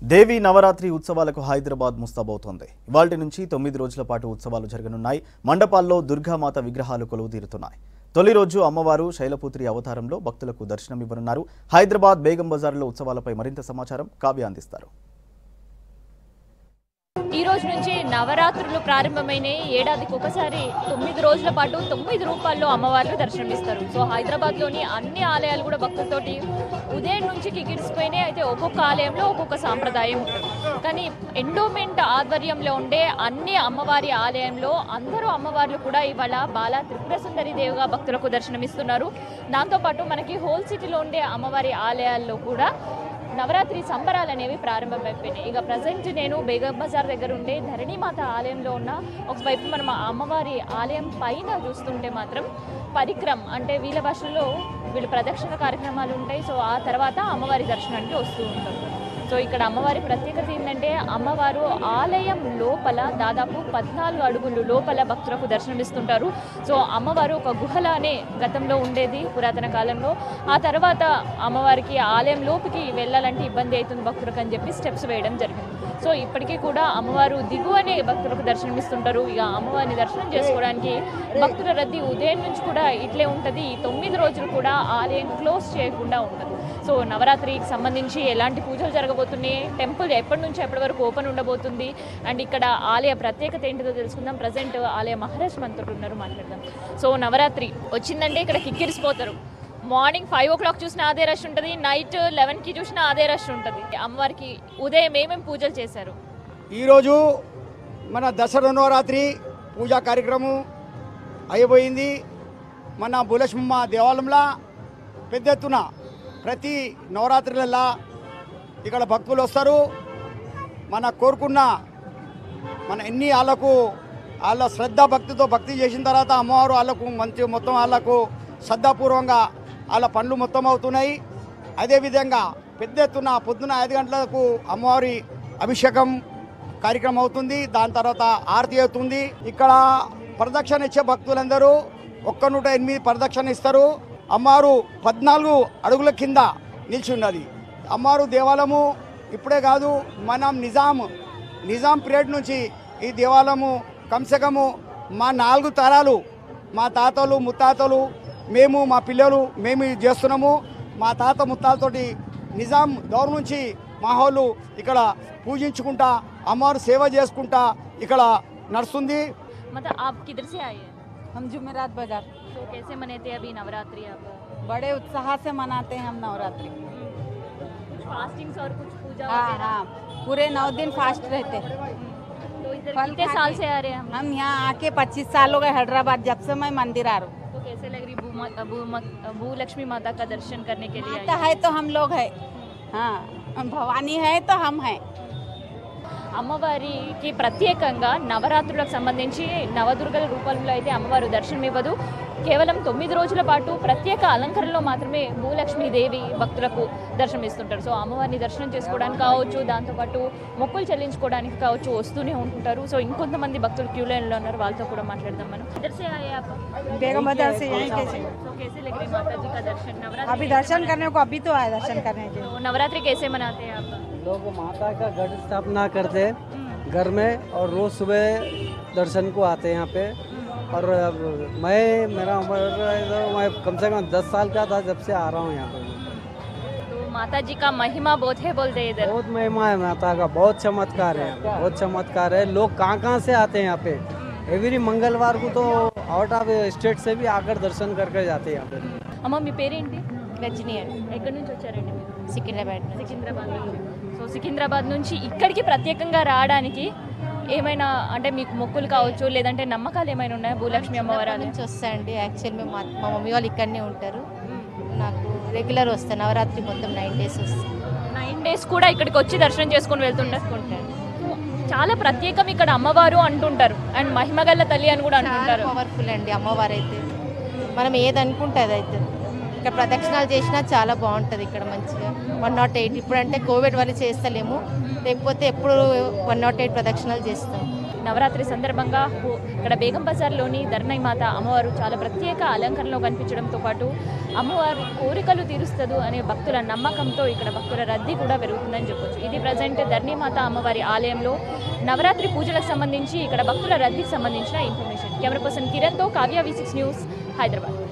దేవి నవరాత్రి ఉత్సవాలకు హైదరాబాద్ ముస్తాబవుతోంది. ఇవాల్టి నుంచి 9 రోజుల పాటు ఉత్సవాలు జరగనున్నాయి. మండపాల్లో దుర్గామాత విగ్రహాలు కొలువుతీరుతున్నాయి. తొలి రోజు అమ్మవారు శైలపుత్రి అవతారంలో భక్తులకు దర్శనమివ్వనున్నారు. హైదరాబాద్ బేగం బజార్లో ఉత్సవాలపై మరింత సమాచారం కావ్య అందిస్తారు. ఈ రోజు నుంచి నవరాత్రులు ప్రారంభమైన ఏడాదికి ఒకసారి 9 రోజుల పాటు 9 రూపాల్లో అమ్మవార్లు దర్శనమిస్తారు. సో హైదరాబాద్లోని అన్ని ఆలయాలు కూడా భక్తులతోటి ఉదయం నుంచి కికిడిసిపోయినాయి. అయితే ఒక్కొక్క ఆలయంలో ఒక్కొక్క సాంప్రదాయం ఉంటుంది. కానీ ఎండోమెంట్ ఆధ్వర్యంలో ఉండే అన్ని అమ్మవారి ఆలయంలో అందరూ అమ్మవార్లు కూడా ఇవాళ బాలా త్రిపుర సుందరి దేవిగా భక్తులకు దర్శనమిస్తున్నారు. దాంతోపాటు మనకి హోల్ సిటీలో ఉండే అమ్మవారి ఆలయాల్లో కూడా నవరాత్రి సంబరాలు అనేవి ప్రారంభమైపోయినాయి. ఇక ప్రజెంట్ నేను బేగం బజార్ దగ్గర ఉండే ధరణిమాత ఆలయంలో ఉన్న ఒకవైపు మనం అమ్మవారి ఆలయం పైన చూస్తుంటే మాత్రం పరిక్రమ్ అంటే వీళ్ళ భాషలో వీళ్ళు ప్రదక్షిణ కార్యక్రమాలు ఉంటాయి. సో ఆ తర్వాత అమ్మవారి దర్శనానికి వస్తూ ఉంటారు. సో ఇక్కడ అమ్మవారి ప్రత్యేకత ఏంటంటే అమ్మవారు ఆలయం లోపల దాదాపు 14 అడుగులు లోపల భక్తులకు దర్శనమిస్తుంటారు. సో అమ్మవారు ఒక గుహలానే గతంలో ఉండేది పురాతన కాలంలో. ఆ తర్వాత అమ్మవారికి ఆలయం లోపుకి వెళ్ళాలంటే ఇబ్బంది అవుతుంది భక్తులకు అని చెప్పి స్టెప్స్ వేయడం జరిగింది. సో ఇప్పటికీ కూడా అమ్మవారు దిగువనే భక్తులకు దర్శనమిస్తుంటారు. ఇక అమ్మవారిని దర్శనం చేసుకోవడానికి భక్తుల రద్దీ ఉదయం నుంచి కూడా ఇట్లే ఉంటుంది. ఈ 9 రోజులు కూడా ఆలయం క్లోజ్ చేయకుండా ఉంటుంది. సో నవరాత్రికి సంబంధించి ఎలాంటి పూజలు జరగబోతున్నాయి, టెంపుల్ ఎప్పటి నుంచి ఎప్పటి వరకు ఓపెన్ ఉండబోతుంది, అండ్ ఇక్కడ ఆలయ ప్రత్యేకత ఏంటిదో తెలుసుకుందాం. ప్రజెంట్ ఆలయ మహారాజ్ మనతో ఉన్నారు, మాట్లాడదాం. సో నవరాత్రి వచ్చిందంటే ఇక్కడ కిక్కిరిసిపోతారు. మార్నింగ్ 5 o'clock చూసినా అదే రష్ ఉంటుంది, నైట్ 11కి చూసినా అదే రష్ ఉంటుంది. అమ్మవారికి ఉదయం ఏమేమి పూజలు చేశారు? ఈరోజు మన దసరా నవరాత్రి పూజా కార్యక్రమం అయిపోయింది. మన భూలక్ష్మమ్మ దేవాలయంలో పెద్ద ఎత్తున ప్రతి నవరాత్రులల్లా ఇక్కడ భక్తులు వస్తారు. మన కోరుకున్న మన ఎన్ని వాళ్ళ శ్రద్ధ భక్తితో భక్తి చేసిన తర్వాత అమ్మవారు వాళ్ళకు మంచి మొత్తం వాళ్ళకు శ్రద్ధాపూర్వంగా వాళ్ళ పనులు మొత్తం అవుతున్నాయి. అదేవిధంగా పెద్ద ఎత్తున పొద్దున 5 గంటలకు అమ్మవారి అభిషేకం కార్యక్రమం అవుతుంది. దాని తర్వాత ఆరతి అవుతుంది. ఇక్కడ ప్రదక్షిణ ఇచ్చే భక్తులందరూ 108 ప్రదక్షిణ ఇస్తారు. అమ్మవారు 14 అడుగుల కింద నిలిచి ఉన్నది. అమ్మవారు దేవాలయము ఇప్పుడే కాదు, మనం నిజాం పీరియడ్ నుంచి ఈ దేవాలయము కమ్సెకము మా 4 తరాలు, మా తాతలు ముత్తాతలు మేము మా పిల్లలు మేము ఇది చేస్తున్నాము. మా తాత ముత్తాలతోటి నిజాం దౌర్ నుంచి మా వాళ్ళు ఇక్కడ పూజించుకుంటా అమ్మవారు సేవ చేసుకుంటా ఇక్కడ నడుస్తుంది. हम जुमेरात बाजार। तो कैसे मनाते हैं अभी नवरात्रि? आप बड़े उत्साह से मनाते हैं हम नवरात्रि। फास्टिंग्स और कुछ पूजा हाँ वगैरह? हाँ, पूरे 9 दिन फास्ट रहते हैं। तो इधर फल कितने खा साल के- से आ रहे हैं हम यहाँ आके 25 साल हो गए हैदराबाद, जब से मैं मंदिर आ रहा हूँ। तो कैसे लग रही भू लक्ष्मी माता का दर्शन करने के लिए? माता है तो हम लोग है, हाँ भवानी है तो हम हैं। అమ్మవారికి ప్రత్యేకంగా నవరాత్రులకు సంబంధించి నవదుర్గల రూపంలో అయితే అమ్మవారు దర్శనం ఇవ్వదు. కేవలం 9 రోజుల పాటు ప్రత్యేక అలంకరణలో మాత్రమే భూలక్ష్మీదేవి భక్తులకు దర్శనమిస్తుంటారు. సో అమ్మవారిని దర్శనం చేసుకోవడానికి కావచ్చు, దాంతోపాటు మొక్కులు చెల్లించుకోవడానికి కావచ్చు వస్తూనే ఉంటుంటారు. సో ఇంకొంతమంది భక్తులు క్యూ లైన్లో ఉన్నారు, వాళ్ళతో కూడా మాట్లాడదాం మనం. बेगम बाजार से यहीं कैसे तो कैसे लग रही माता जी का दर्शन? नवरात्रि अभी दर्शन करने को अभी तो आए दर्शन करने के। तो नवरात्रि कैसे मनाते हैं आप? लोग माता का घट स्थापना करते हैं घर में और रोज सुबह दर्शन को आते हैं यहाँ पे। और मेरा उम्र मैं कम से कम 10 साल का था जब से आ रहा हूँ यहाँ पे। तो माता जी का महिमा बहुत है बोलते हैं इधर। बहुत महिमा है माता का, बहुत चमत्कार है, बहुत चमत्कार है। लोग कहाँ से आते हैं यहाँ पे। एवरी मंगलवार को तो आउट ऑफ स्टेट से भी आकर दर्शन करके जाते हैं यहाँ पे। అమ్మ మీ పేరేంటి? రజనీ ఎక్కడి నుంచి వచ్చారండి మీరు? సికింద్రాబాద్ సికింద్రాబాద్ నుంచి. సో సికింద్రాబాద్ నుంచి ఇక్కడికి ప్రత్యేకంగా రావడానికి ఏమైనా అంటే మీకు మొక్కులు కావచ్చు, లేదంటే నమ్మకాలు ఏమైనా ఉన్నాయా భూలక్ష్మి అమ్మవారి నుంచి వస్తాయండి. యాక్చువల్ మా మమ్మీ వాళ్ళు ఇక్కడనే ఉంటారు. నాకు రెగ్యులర్ వస్తాను, నవరాత్రి మొత్తం 9 days వస్తాను. 9 days కూడా ఇక్కడికి వచ్చి దర్శనం చేసుకొని వెళ్తుంటారు. చాలా ప్రత్యేకం ఇక్కడ అమ్మవారు అంటుంటారు, అండ్ మహిమగల్ల తల్లి అని కూడా అంటుంటారు. పవర్ఫుల్ అండి అమ్మవారు అయితే. మనం ఏది అనుకుంటే అది అవుతుంది. ఇక్కడ ప్రదక్షిణాలు చేసినా చాలా బాగుంటుంది ఇక్కడ మంచిగా 108 ఇప్పుడంటే కోవిడ్ వల్ల చేస్తలేము, లేకపోతే ఎప్పుడు 108 ప్రదక్షిణాలు చేస్తాం. నవరాత్రి సందర్భంగా ఇక్కడ బేగం బజార్లోని ధరణి మాత అమ్మవారు చాలా ప్రత్యేక అలంకరణలో కనిపించడంతో పాటు అమ్మవారు కోరికలు తీరుస్తుంది అనే భక్తుల నమ్మకంతో ఇక్కడ భక్తుల రద్దీ కూడా పెరుగుతుందని చెప్పొచ్చు. ఇది ప్రజెంట్ ధరణి మాత అమ్మవారి ఆలయంలో నవరాత్రి పూజలకు సంబంధించి ఇక్కడ భక్తుల రద్దీకి సంబంధించిన ఇన్ఫర్మేషన్. కెమెరా పర్సన్ కిరణ్తో కావ్య V6 న్యూస్, హైదరాబాద్.